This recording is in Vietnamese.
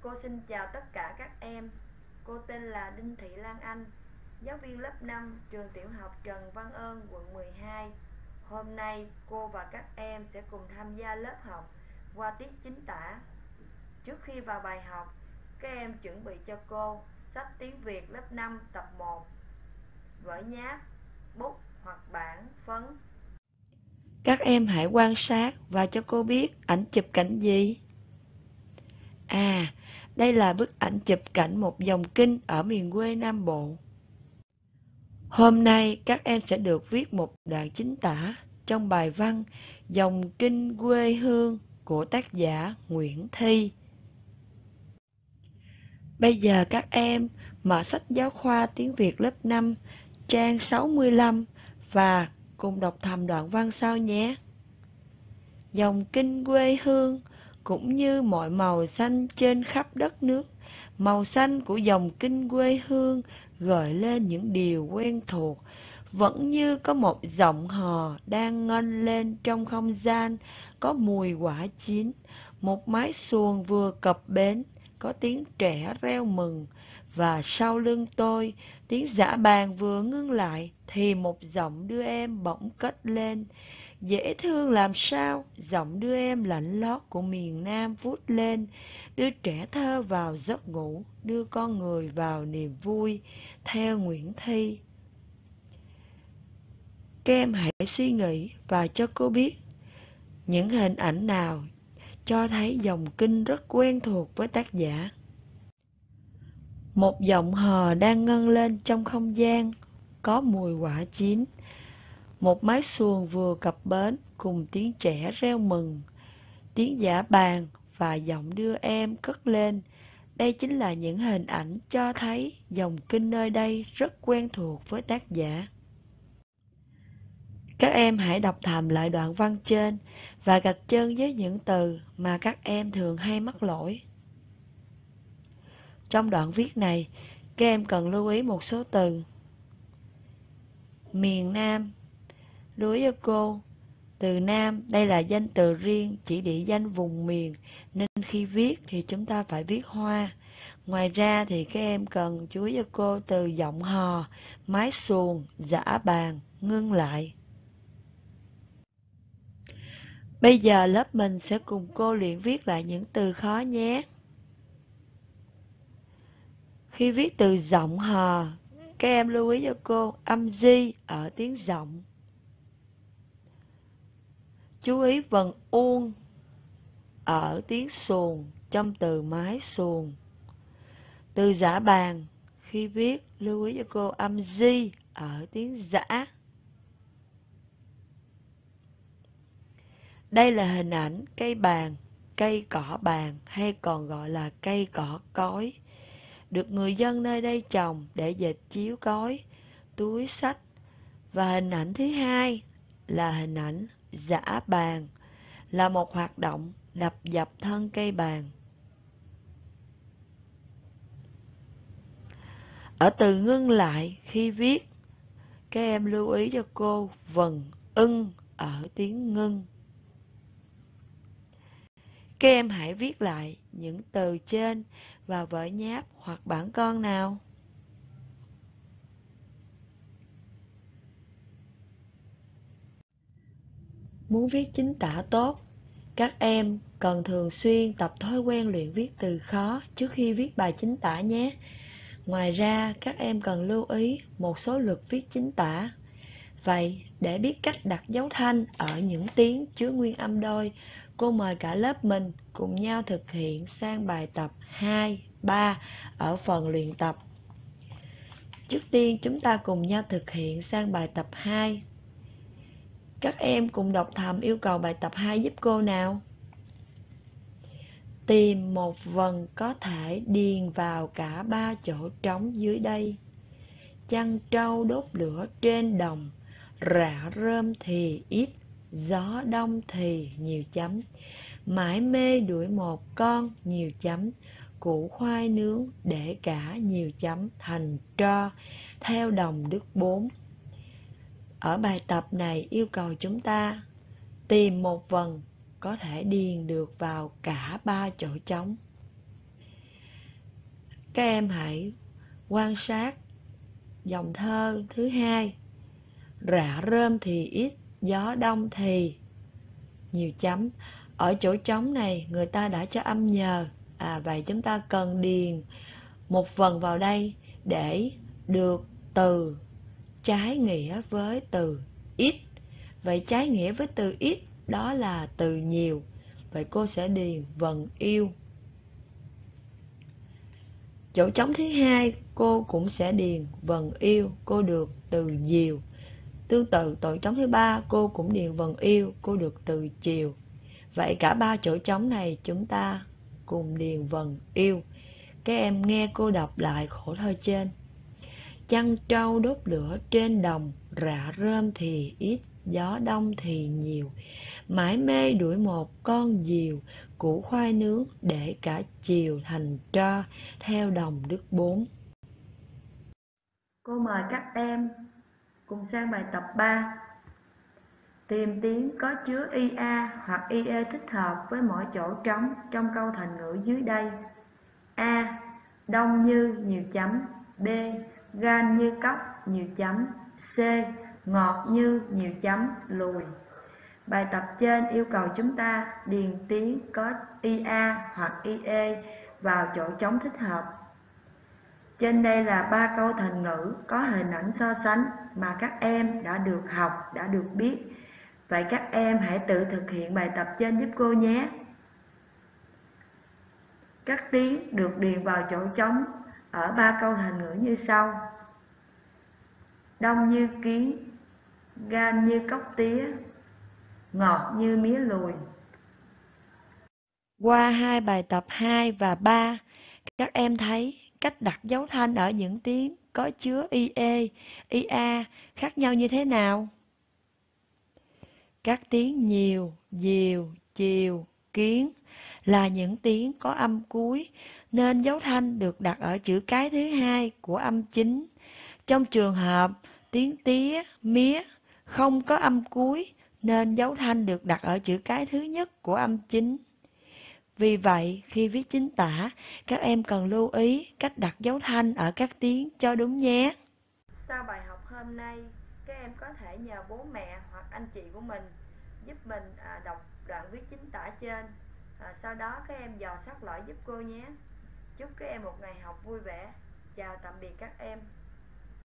Cô xin chào tất cả các em. Cô tên là Đinh Thị Lan Anh, giáo viên lớp 5 trường tiểu học Trần Văn Ơn, quận 12. Hôm nay cô và các em sẽ cùng tham gia lớp học qua tiết chính tả. Trước khi vào bài học, các em chuẩn bị cho cô sách tiếng Việt lớp 5 tập 1, vở nháp, bút hoặc bảng, phấn. Các em hãy quan sát và cho cô biết ảnh chụp cảnh gì. Đây là bức ảnh chụp cảnh một dòng kinh ở miền quê Nam Bộ. Hôm nay các em sẽ được viết một đoạn chính tả trong bài văn Dòng kinh quê hương của tác giả Nguyễn Thi. Bây giờ các em mở sách giáo khoa tiếng Việt lớp 5, trang 65 và cùng đọc thầm đoạn văn sau nhé. Dòng kinh quê hương cũng như mọi màu xanh trên khắp đất nước, màu xanh của dòng kinh quê hương gợi lên những điều quen thuộc, vẫn như có một giọng hò đang ngân lên trong không gian, có mùi quả chín, một mái xuồng vừa cập bến, có tiếng trẻ reo mừng, và sau lưng tôi, tiếng giã bàng vừa ngưng lại, thì một giọng đưa em bỗng cất lên. Dễ thương làm sao, giọng đưa em lạnh lót của miền Nam vút lên, đưa trẻ thơ vào giấc ngủ, đưa con người vào niềm vui, theo Nguyễn Thi. Các em hãy suy nghĩ và cho cô biết những hình ảnh nào cho thấy dòng kinh rất quen thuộc với tác giả. Một giọng hò đang ngân lên trong không gian, có mùi quả chín. Một mái xuồng vừa cập bến cùng tiếng trẻ reo mừng, tiếng giã bàng và giọng đưa em cất lên. Đây chính là những hình ảnh cho thấy dòng kinh nơi đây rất quen thuộc với tác giả. Các em hãy đọc thầm lại đoạn văn trên và gạch chân với những từ mà các em thường hay mắc lỗi. Trong đoạn viết này, các em cần lưu ý một số từ. Miền Nam, lưu ý cho cô. Từ Nam, đây là danh từ riêng chỉ địa danh vùng miền, nên khi viết thì chúng ta phải viết hoa. Ngoài ra thì các em cần chú ý cho cô từ giọng hò, mái xuồng, giã bàng, ngưng lại. Bây giờ lớp mình sẽ cùng cô luyện viết lại những từ khó nhé. Khi viết từ giọng hò, các em lưu ý cho cô âm di ở tiếng giọng. Chú ý vần uông ở tiếng xuồng trong từ mái xuồng. Từ giã bàng, khi viết lưu ý cho cô âm di ở tiếng giã. Đây là hình ảnh cây bàng, cây cỏ bàng hay còn gọi là cây cỏ cối, được người dân nơi đây trồng để dệt chiếu cối, túi xách. Và hình ảnh thứ hai là hình ảnh giã bàng, là một hoạt động đập dập thân cây bàng. Ở từ ngưng lại khi viết, các em lưu ý cho cô vần ưng ở tiếng ngưng. Các em hãy viết lại những từ trên vào vở nháp hoặc bảng con nào. Muốn viết chính tả tốt, các em cần thường xuyên tập thói quen luyện viết từ khó trước khi viết bài chính tả nhé. Ngoài ra, các em cần lưu ý một số luật viết chính tả. Vậy, để biết cách đặt dấu thanh ở những tiếng chứa nguyên âm đôi, cô mời cả lớp mình cùng nhau thực hiện sang bài tập 2, 3 ở phần luyện tập. Trước tiên chúng ta cùng nhau thực hiện sang bài tập 2. Các em cùng đọc thầm yêu cầu bài tập 2 giúp cô nào. Tìm một vần có thể điền vào cả 3 chỗ trống dưới đây. Chăn trâu đốt lửa trên đồng, rạ rơm thì ít, gió đông thì nhiều chấm. Mải mê đuổi một con nhiều chấm, củ khoai nướng để cả nhiều chấm thành tro, theo đồng đức 4. Ở bài tập này yêu cầu chúng ta tìm một vần có thể điền được vào cả 3 chỗ trống. Các em hãy quan sát dòng thơ thứ hai. Rạ rơm thì ít, gió đông thì nhiều chấm. Ở chỗ trống này người ta đã cho âm nhờ. Vậy chúng ta cần điền một vần vào đây để được từ trái nghĩa với từ ít. Vậy trái nghĩa với từ ít đó là từ nhiều. Vậy cô sẽ điền vần yêu. Chỗ trống thứ hai cô cũng sẽ điền vần yêu, cô được từ diều. Tương tự chỗ trống thứ ba cô cũng điền vần yêu, cô được từ chiều. Vậy cả ba chỗ trống này chúng ta cùng điền vần yêu. Các em nghe cô đọc lại khổ thơ trên. Chăn trâu đốt lửa trên đồng, rạ rơm thì ít, gió đông thì nhiều. Mải mê đuổi một con diều, củ khoai nướng để cả chiều thành tro, theo đồng đức 4. Cô mời các em cùng sang bài tập 3. Tìm tiếng có chứa ia hoặc ie thích hợp với mỗi chỗ trống trong câu thành ngữ dưới đây. A. Đông như nhiều chấm. B. Gan như cốc nhiều chấm. C. Ngọt như nhiều chấm lùi. Bài tập trên yêu cầu chúng ta điền tiếng có ia hoặc ie vào chỗ trống thích hợp. Trên đây là 3 câu thành ngữ có hình ảnh so sánh mà các em đã được học, đã được biết. Vậy các em hãy tự thực hiện bài tập trên giúp cô nhé. Các tiếng được điền vào chỗ trống ở 3 câu thành ngữ như sau. Đông như kiến, gan như cóc tía, ngọt như mía lùi. Qua hai bài tập 2 và 3, các em thấy cách đặt dấu thanh ở những tiếng có chứa ie, ia khác nhau như thế nào? Các tiếng nhiều, diều, chiều, kiến là những tiếng có âm cuối, nên dấu thanh được đặt ở chữ cái thứ hai của âm chính. Trong trường hợp tiếng tía, mía không có âm cuối, nên dấu thanh được đặt ở chữ cái thứ nhất của âm chính. Vì vậy, khi viết chính tả, các em cần lưu ý cách đặt dấu thanh ở các tiếng cho đúng nhé. Sau bài học hôm nay, các em có thể nhờ bố mẹ hoặc anh chị của mình giúp mình đọc đoạn viết chính tả trên. Sau đó các em dò sát lỗi giúp cô nhé. Chúc các em một ngày học vui vẻ. Chào tạm biệt các em.